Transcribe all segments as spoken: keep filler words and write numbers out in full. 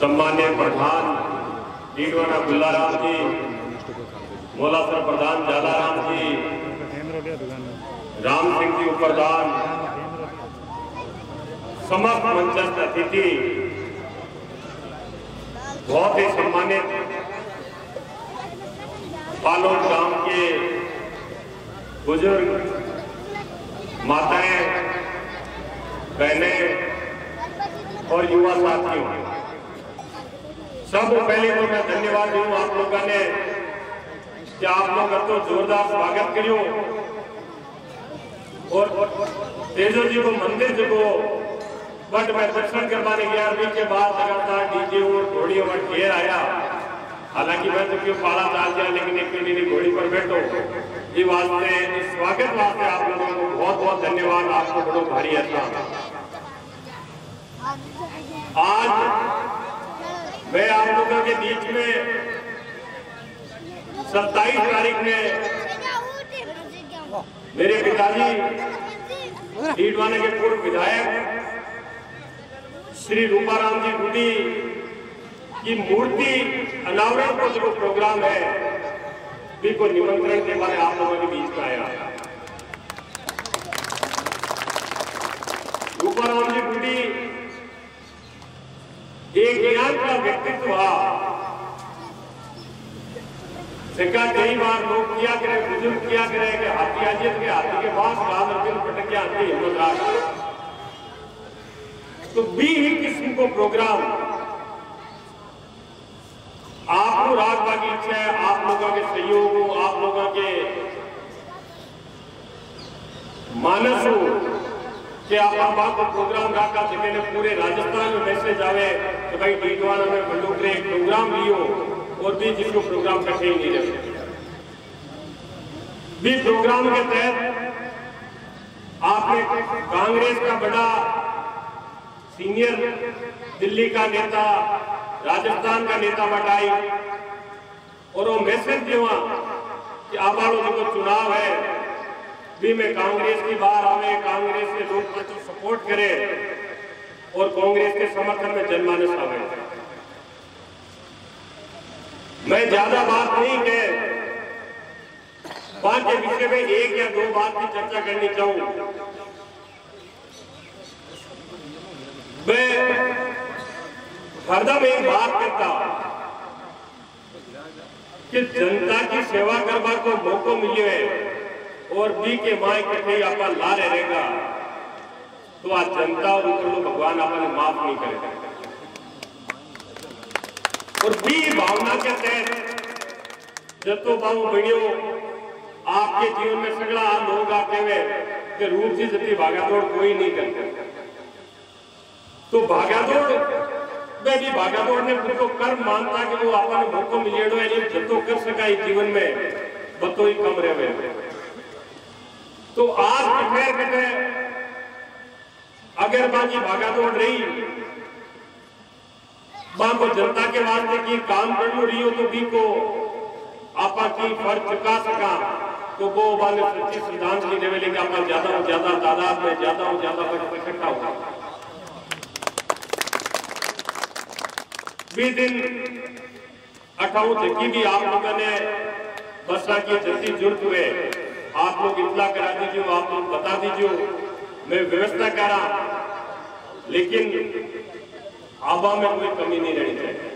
सम्मान्य प्रधान डीडवाना गुल्लाराम जी, मोलासर प्रधान जालाराम जी, राम सिंह जी उपप्रधान, समस्त मंचस्थ अतिथि, बहुत ही सम्मानित बालोद गांव के बुजुर्ग, माताएं, बहनें और युवा साथियों, सब पहले तो मैं धन्यवाद दूं आप लोगों ने कि आप लोग तो जोरदार स्वागत करियो और तेजो जी को मंदिर जो बट मैं दर्शन करवाने गया अभी के बाद लगातार डीजे और घोड़ी और घेर आया। हालांकि मैं तो क्यों पाला चाल गया, लेकिन एक मेरी घोड़ी पर बैठो ये वास्ते इस स्वागत वास्ते आप लोगों को बहुत बहुत धन्यवाद। आपको बड़ो भारी एहसान। आज मैं आप लोगों के बीच में सत्ताईस तारीख में मेरे पिताजी डीडवाना के पूर्व विधायक श्री रूपाराम जी गुडी की मूर्ति अनावरण को जो प्रोग्राम है भी को निमंत्रण के बारे आप लोगों के बीच में आया। रूपाराम जी गुडी एक ज्ञान का व्यक्तित्व था। सिक्का कई बार लोग किया करे, बुजुर्ग किया करे कि हाथी अजित के हाथी के पास गांव अर्जुन पटक के हाथी हिम्मत राख तो भी ही किस्म को प्रोग्राम आपको राग बाकी इच्छा है, आप लोगों के सहयोग हो, आप लोगों के मानस हो कि आप बात को प्रोग्राम रखा सके ने पूरे राजस्थान में मैसेज आवे कि भाई डीडवाना में बंडोगरे एक प्रोग्राम लियो और भी जिसको प्रोग्राम कटे ही नहीं रहे। भी प्रोग्राम के तहत आपने कांग्रेस का बड़ा सीनियर दिल्ली का नेता, राजस्थान का नेता बताई और वो मैसेज दिया कि आप जो चुनाव है भी में कांग्रेस की बाहर आवे, कांग्रेस के लोग तो सपोर्ट करे और कांग्रेस के समर्थन में जनमानस आवे। मैं ज्यादा बात नहीं कह बात के विषय में एक या दो बात की चर्चा करनी चाहूं। मैं हरदम एक बात कहता कि जनता की सेवा करने को मौका मिले और बी के माए कटे आप ला रहेगा तो आज जनता और ऊपर भगवान आपने माफ नहीं करेगा। और बी भावना के तहत जतो बाबू बढ़ियो आपके जीवन में सगड़ा लोग आते हुए कि रूप जी जती भागादौड़ कोई नहीं करते तो भागादौड़ में भी भागादौड़ ने उसको कर्म मानता कि वो आपने मौका मिलेड़ो है जतो कर सका इस जीवन में बतो ही कम रहे। तो आज कठेर कटे अगर बाकी भागादौड़ रही मां को जनता के वास्ते की काम कर रही हो तो भी को आपा की फर्ज चुका सका तो वो वाले सच्ची श्रद्धांजलि देवे लेके आपका ज्यादा और ज्यादा तादाद में ज्यादा और ज्यादा इकट्ठा होगा। भी दिन अठाऊ जबकि भी आप लोगों ने बसरा की जल्दी जुर्त हुए आप लोग इतला करा दीजिए, आप लोग बता दीजिए, मैं व्यवस्था करा लेकिन आबा में कोई कमी नहीं रहनी चाहिए।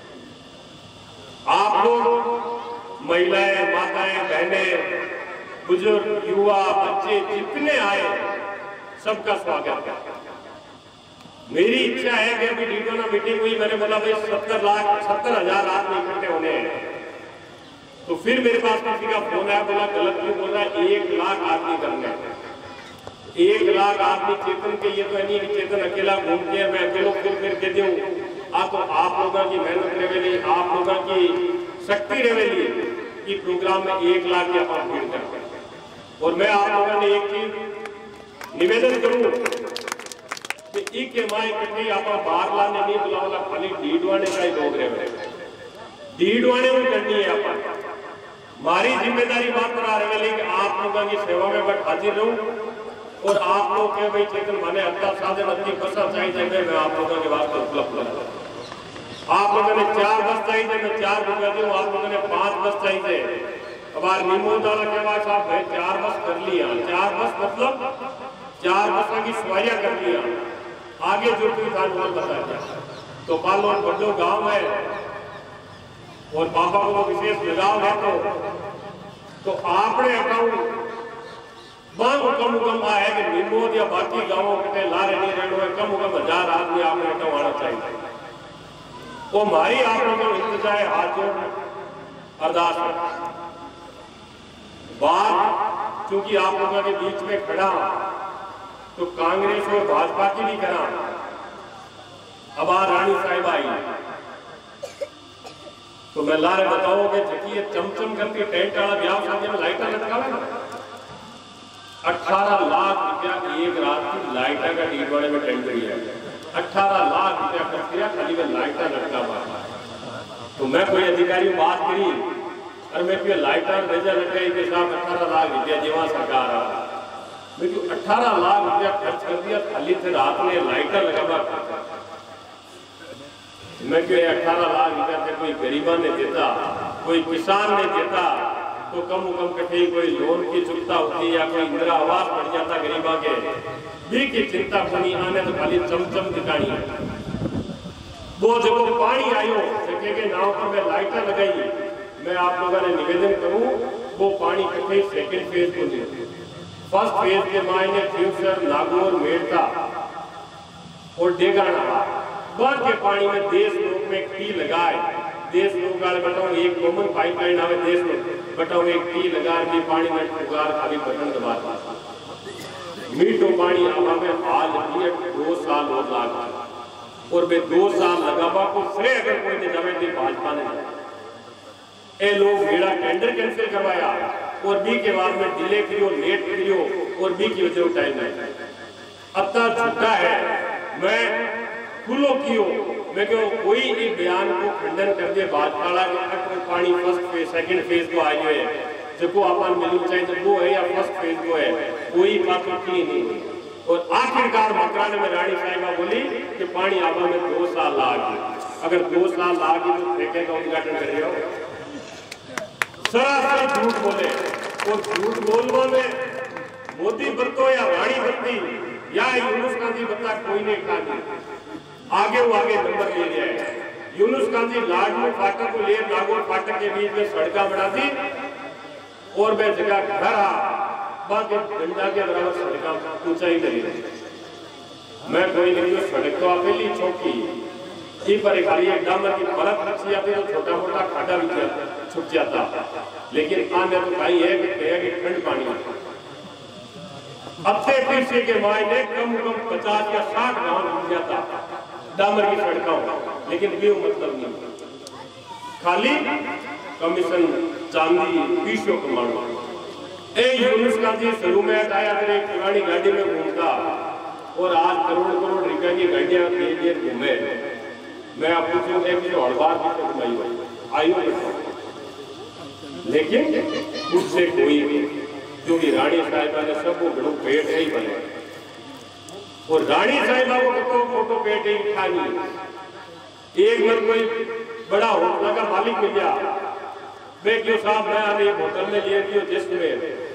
आप लोग महिलाएं, माताएं, बहनें, बुजुर्ग, युवा, बच्चे जितने आए सबका स्वागत है। मेरी इच्छा है कि अभी डीडवाना मीटिंग हुई, मैंने बोला भाई सत्तर लाख सत्तर हजार आदमी इकट्ठे होने हैं तो फिर मेरे पास किसी का फोन आया, बोला गलत क्यों बोल रहा है, एक लाख आदमी करना एक लाख आदमी चेतन के ये तो नहीं चेतन अकेला घूम के मैं अकेलो फिर फिर के दूं आ तो आप लोगों की मेहनत रहेगी, आप लोगों की शक्ति रहेगी कि प्रोग्राम में एक लाख की आप भीड़ कर। और मैं आप लोगों ने एक चीज निवेदन करूं कि एक के माए कटी आप बाहर लाने नहीं बुलावला, खाली डीडवाने का ही लोग रहे डीडवाने में करनी है। आप हमारी जिम्मेदारी बात करा रहे हैं लेकिन आप लोगों की सेवा में मैं हाजिर रहूं और आप लोग के भाई चेतन माने अद्धा साधन अद्धी फसा चाहिए मैं आप लोगों के वास्ते उपलब्ध करूंगा। लोगों ने चार बस चाहिए, मैं चार रुपया दूं, आप लोगों ने पांच बस चाहिए। अब आज निमोद वाला के बाद साहब भाई चार बस कर लिया, चार बस मतलब चार बस की सवारियां कर लिया, आगे जो कोई था वो बता दिया। तो पालोन बड़ो गांव है और बाबा को विशेष लगाव है, तो तो आपने अकाउंट मांग कम कम आया कि निमोद या बाकी गांवों के लारे नहीं रहना है, कम कम हजार आदमी आपने अकाउंट आना चाहिए। वो हमारी आप लोगों को इंतजार है, हाथ जोड़ अरदास बात, क्योंकि आप लोगों के बीच में खड़ा तो कांग्रेस और भाजपा की भी करा। अब आ रानी साहिब आई तो मैं लारे बताओगे जकी चमचम करके टेंट वाला ब्याह शादी में लाइट लटका अठारह लाख रुपया एक रात की लाइटा का डीडवाड़े में टेंट है, अठारह लाख रुपया खर्च किया खाली में लाइटा लटका हुआ। तो मैं कोई अधिकारी बात करी और मैं फिर लाइटर नजर लगे के साथ अठारह लाख रुपया जीवा सरकार आ, मैं क्यों अठारह लाख रुपया खर्च कर दिया खाली थे रात में लाइटर लगा। मैं क्यों अठारह लाख रुपया से कोई गरीबा ने देता, कोई किसान ने देता तो कम कम कठे कोई लोन की चुकता होती या कोई इंदिरा आवास बढ़ जाता गरीबा के भी की चिंता बनी आने तो खाली चमचम दिखानी है। वो जब पानी आयो जगह के नाव पर मैं लाइटर लगाई, मैं आप लोगों ने निवेदन करूं वो पानी कठे सेकंड फेज को दे, फर्स्ट फेज के मायने फ्यूचर नागौर मेड़ता और डेगाना बाद के पानी में देश लोग में टी लगाए, देश लोग गाल बताओ एक कॉमन पाइपलाइन आवे देश में बताओ एक टी लगा के पानी में उगार खाली बटन दबा मीठो पानी आवा में हाल दिए दो साल और लाग और वे दो साल लगावा को श्रेय अगर कोई ने जावे तो भाजपा ने ए लोग मेरा टेंडर कैंसिल करवाया और बी के बाद में डिले करियो लेट करियो और बी की वजह टाइम नहीं अब तक झूठा है। मैं खुलो कियो मैं क्यों कोई एक बयान को खंडन कर दे भाजपा के पानी फर्स्ट फेज सेकंड फेज को आई है जो अपन मिलना चाहिए तो वो है या फर्स्ट फेज को है, कोई बात की नहीं। और आखिरकार मकराने में रानी साहिबा बोली कि पानी आवा में दो साल लागी, अगर दो साल लागी तो ठेके का उद्घाटन कर रहे हो, सरासर झूठ बोले। और झूठ बोलने में मोदी बत्तो या रानी बत्ती या यूनुस गांधी बत्ता कोई नहीं खानी, आगे वो आगे नंबर ले लिया है। यूनुस गांधी लाडनू फाटक को ले नागौर फाटक के बीच में सड़का बना दी और मैं जगह घर आ बाकी डंडा के बराबर सड़का ऊंचाई लगी रही। मैं कोई नहीं जो सड़क तो अकेली चौकी की पर खाली एक डामर की परत रखी जाती तो छोटा मोटा खाडा भी छुप जाता, लेकिन आने तो कहीं है कि ठंड पानी अब से पीछे के मायने कम कम पचास या साठ गांव मिल जाता डामर की सड़कों, लेकिन ये मतलब नहीं, खाली कमीशन चांदी पीछो कमाना। ए यूनुस गांधी शुरू में आया फिर एक पुरानी गाड़ी में घूमता और आज करोड़ करोड़ रुपए की गाड़ियां के लिए घूमे। मैं आप पूछूं एक जो हड़बार की घुमाई हुई आयु लेकिन उससे कोई भी क्योंकि रानी साहिबा ने सबको बड़ो पेट ही बने और रानी साहिबा को तो फोटो पेट ही खानी। एक बार कोई बड़ा होटल का मालिक मिल गया, वे क्यों साहब मैं अभी होटल में लिए जिसमें